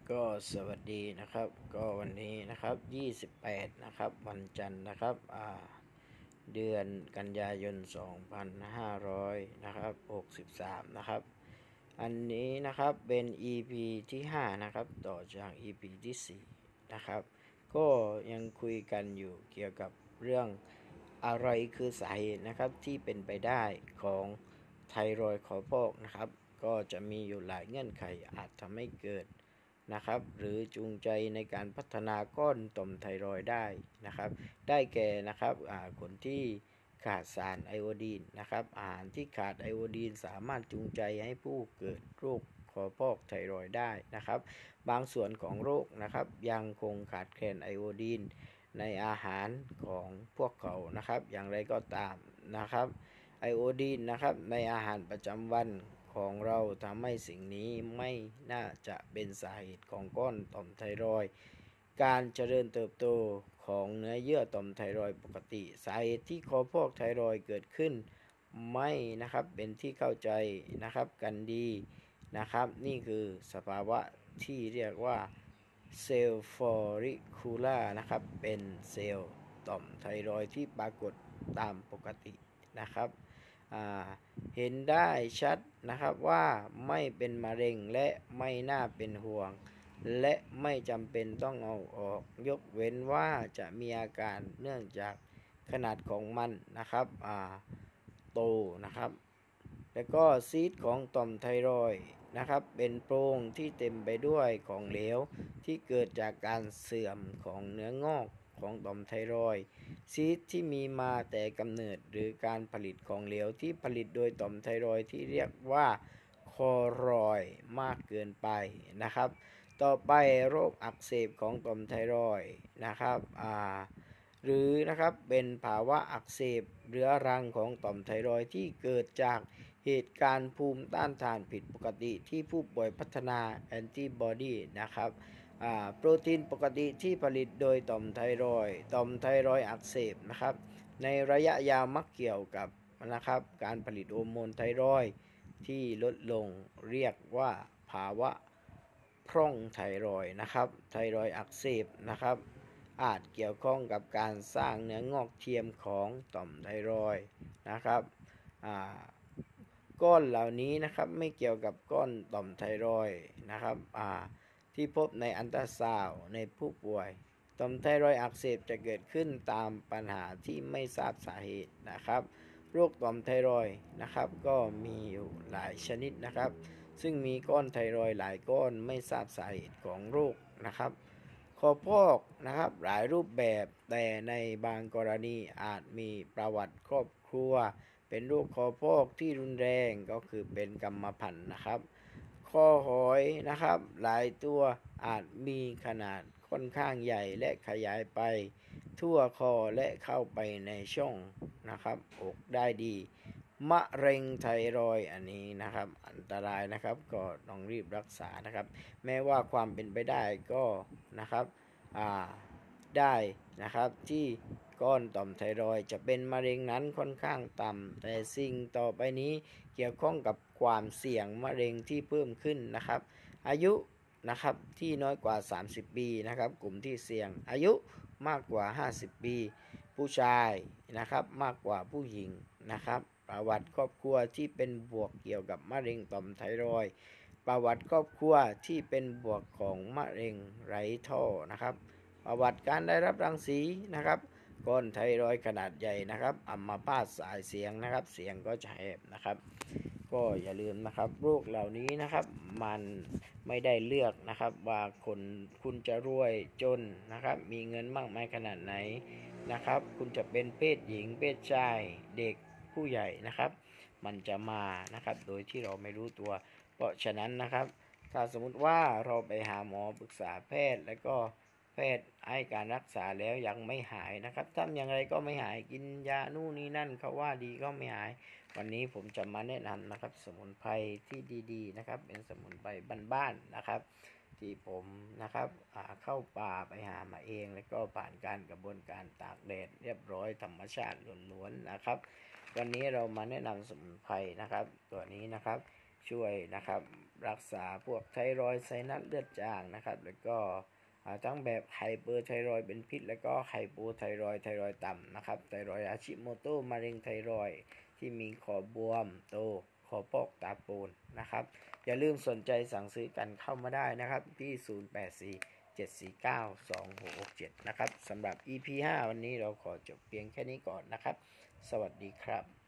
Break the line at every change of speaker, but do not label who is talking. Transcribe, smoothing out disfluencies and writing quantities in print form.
ก็สวัสดีนะครับก็วันนี้นะครับ28นะครับวันจันทร์นะครับเดือนกันยายน2500นะครับ63นะครับอันนี้นะครับเป็น EP ที่5นะครับต่อจาก EP ที่4นะครับก็ยังคุยกันอยู่เกี่ยวกับเรื่องอะไรคือสาเหตุนะครับที่เป็นไปได้ของไทรอยด์ขอพอกนะครับก็จะมีอยู่หลายเงื่อนไขอาจทำให้เกิดนะครับหรือจูงใจในการพัฒนาก้อนต่อมไทรอยด์ได้นะครับได้แก่นะครับคนที่ขาดสารไอโอดีนนะครับอาหารที่ขาดไอโอดีนสามารถจูงใจให้ผู้เกิดโรคคอพอกไทรอยด์ได้นะครับบางส่วนของโรคนะครับยังคงขาดแคลนไอโอดีนในอาหารของพวกเขานะครับอย่างไรก็ตามนะครับไอโอดีนนะครับในอาหารประจำวันของเราทำให้สิ่งนี้ไม่น่าจะเป็นสาเหตุของก้อนต่อมไทรอยด์การเจริญเติบโตของเนื้อเยื่อต่อมไทรอยด์ปกติสาเหตุที่คอพอกไทรอยด์เกิดขึ้นไม่นะครับเป็นที่เข้าใจนะครับกันดีนะครับนี่คือสภาวะที่เรียกว่าเซลล์ฟอริคูล่านะครับเป็นเซลล์ต่อมไทรอยด์ที่ปรากฏตามปกตินะครับเห็นได้ชัดนะครับว่าไม่เป็นมะเร็งและไม่น่าเป็นห่วงและไม่จำเป็นต้องเอาออกยกเว้นว่าจะมีอาการเนื่องจากขนาดของมันนะครับโตนะครับแล้วก็ซีสของต่อมไทรอยด์นะครับเป็นโพรงที่เต็มไปด้วยของเหลวที่เกิดจากการเสื่อมของเนื้องอกของต่อมไทรอยด์ซีสที่มีมาแต่กำเนิดหรือการผลิตของเหลวที่ผลิตโดยต่อมไทรอยด์ที่เรียกว่าคอรอยด์มากเกินไปนะครับต่อไปโรคอักเสบของต่อมไทรอยด์นะครับหรือนะครับเป็นภาวะอักเสบเรื้อรังของต่อมไทรอยด์ที่เกิดจากเหตุการณ์ภูมิต้านทานผิดปกติที่ผู้ป่วยพัฒนาแอนติบอดีนะครับโปรตีนปกติที่ผลิตโดยต่อมไทรอยด์อักเสบนะครับในระยะยาวมักเกี่ยวกับนะครับการผลิตฮอร์โมนไทรอยด์ที่ลดลงเรียกว่าภาวะพร่องไทรอยด์นะครับไทรอยด์อักเสบนะครับอาจเกี่ยวข้องกับการสร้างเนื้องอกเทียมของต่อมไทรอยด์นะครับก้อนเหล่านี้นะครับไม่เกี่ยวกับก้อนต่อมไทรอยด์นะครับที่พบในอัลตราซาวด์ในผู้ป่วยต่อมไทรอยด์อักเสบจะเกิดขึ้นตามปัญหาที่ไม่ทราบสาเหตุนะครับโรคต่อมไทรอยด์นะครับก็มีอยู่หลายชนิดนะครับซึ่งมีก้อนไทรอยด์หลายก้อนไม่ทราบสาเหตุของโรคนะครับคอพอกนะครับหลายรูปแบบแต่ในบางกรณีอาจมีประวัติครอบครัวเป็นโรคคอพอกที่รุนแรงก็คือเป็นกรรมพันธุ์นะครับคอหอยนะครับหลายตัวอาจมีขนาดค่อนข้างใหญ่และขยายไปทั่วคอและเข้าไปในช่องนะครับอกได้ดีมะเร็งไทรอยด์อันนี้นะครับอันตรายนะครับก็ต้องรีบรักษานะครับแม้ว่าความเป็นไปได้ก็นะครับได้นะครับที่ก้อนต่อมไทรอยด์จะเป็นมะเร็งนั้นค่อนข้างต่ำแต่สิ่งต่อไปนี้เกี่ยวข้องกับความเสี่ยงมะเร็งที่เพิ่มขึ้นนะครับอายุนะครับที่น้อยกว่า30ปีนะครับกลุ่มที่เสี่ยงอายุมากกว่า50ปีผู้ชายนะครับมากกว่าผู้หญิงนะครับประวัติครอบครัวที่เป็นบวกเกี่ยวกับมะเร็งต่อมไทรอยด์ประวัติครอบครัวที่เป็นบวกของมะเร็งไร้ท่อนะครับประวัติการได้รับรังสีนะครับก้อนไทรอยด์ขนาดใหญ่นะครับอัมพาตสายเสียงนะครับเสียงก็จะแหบนะครับก็อย่าลืมนะครับโรคเหล่านี้นะครับมันไม่ได้เลือกนะครับว่าคุณจะรวยจนนะครับมีเงินมากมายขนาดไหนนะครับคุณจะเป็นเพศหญิงเพศชายเด็กผู้ใหญ่นะครับมันจะมานะครับโดยที่เราไม่รู้ตัวเพราะฉะนั้นนะครับถ้าสมมุติว่าเราไปหาหมอปรึกษาแพทย์แล้วก็แพทย์ให้การรักษาแล้วยังไม่หายนะครับทำอย่างไรก็ไม่หายกินยานู่นนี่นั่นเขาว่าดีก็ไม่หายวันนี้ผมจะมาแนะนำนะครับสมุนไพรที่ดีๆนะครับเป็นสมุนไพรบ้านๆนะครับที่ผมนะครับเข้าป่าไปหามาเองแล้วก็ผ่านการกระบวนการตากแดดเรียบร้อยธรรมชาติล้วนๆนะครับวันนี้เรามาแนะนำสมุนไพรนะครับตัวนี้นะครับช่วยนะครับรักษาพวกไทรอยด์ไซนัสเลือดจางนะครับแล้วก็ทั้งแบบไฮเปอร์ไทรอยด์เป็นพิษแล้วก็ไฮโปไทรอยด์ไทรอยด์ต่ำนะครับไทรอยด์อาชิโมโตมะเร็งไทรอยด์ที่มีขอบวมโตคอพอกตาโปนนะครับอย่าลืมสนใจสั่งซื้อกันเข้ามาได้นะครับที่0847492667นะครับสำหรับ EP 5วันนี้เราขอจบเพียงแค่นี้ก่อนนะครับสวัสดีครับ